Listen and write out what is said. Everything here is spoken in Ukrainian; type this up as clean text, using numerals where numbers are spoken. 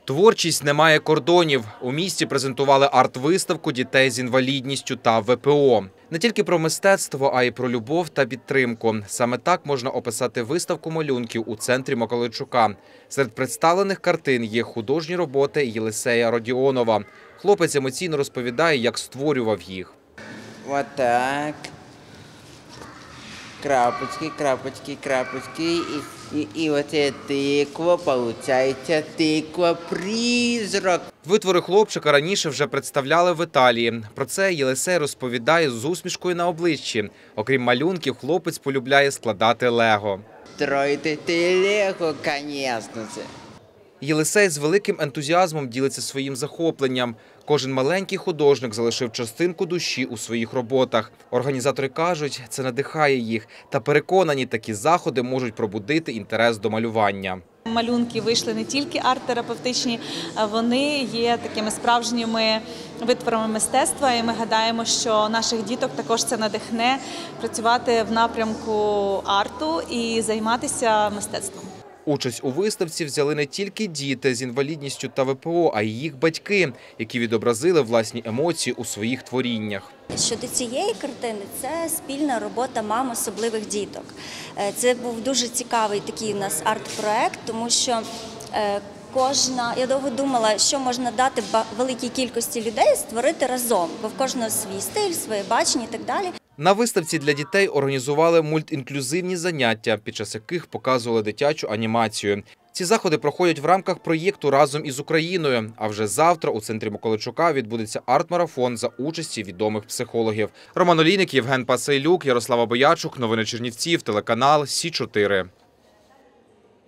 Творчість не має кордонів. У місті презентували арт-виставку дітей з інвалідністю та ВПО. Не тільки про мистецтво, а й про любов та підтримку. Саме так можна описати виставку малюнків у центрі Миколайчука. Серед представлених картин є художні роботи Єлисея Родіонова. Хлопець емоційно розповідає, як створював їх. Вот так. Крапочки, крапочки, крапочки. И вот эта тыква, получается тыква-призрак. Витвори хлопчика раніше вже представляли в Італії. Про це Єлисей розповідає з усмішкою на обличчі. Окрім малюнків, хлопець полюбляє складати лего. Строїти лего, звісно. Єлисей з великим ентузіазмом ділиться своїм захопленням. Кожен маленький художник залишив частинку душі у своїх роботах. Організатори кажуть, це надихає їх. Та переконані, такі заходи можуть пробудити інтерес до малювання. Малюнки вийшли не тільки арт-терапевтичні, вони є такими справжніми витворами мистецтва. І ми гадаємо, що наших діток також це надихне працювати в напрямку арту і займатися мистецтвом. Участь у виставці взяли не тільки діти з інвалідністю та ВПО, а й їх батьки, які відобразили власні емоції у своїх творіннях. Щодо цієї картини, це спільна робота мам особливих діток. Це був дуже цікавий такий у нас арт-проект, тому що я довго думала, що можна дати великій кількості людей створити разом, бо в кожного свій стиль, своє бачення і так далі. На виставці для дітей організували мультінклюзивні заняття, під час яких показували дитячу анімацію. Ці заходи проходять в рамках проєкту «Разом із Україною». А вже завтра у центрі Миколайчука відбудеться арт-марафон за участі відомих психологів. Роман Олійник, Євген Пасейлюк, Ярослава Боячук. Новини Чернівців, телеканал Сі 4.